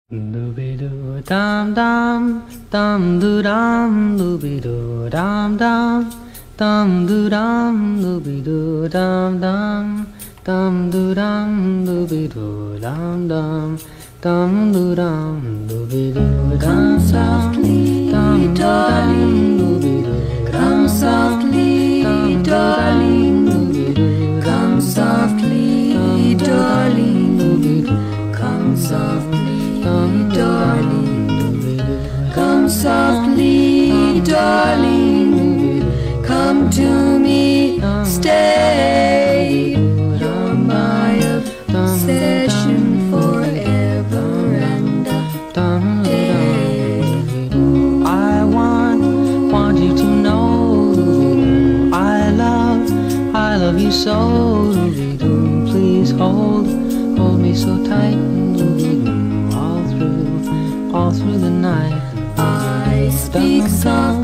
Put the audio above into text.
Dooby doo dum dum, dum doo dum, dooby doo dum dum, dum doo dum, dooby doo dum dum, dum doo dum, dooby doo dum dum, dum doo dum, dooby doo dum softly, darling, dooby doo, come softly, darling, dooby doo, come softly, darling, dooby doo, come softly. Darling, come softly, darling, come to me, stay. You're my obsession forever and a day. I want you to know I love you so. Please hold me so tight. All through the night, I speak soft.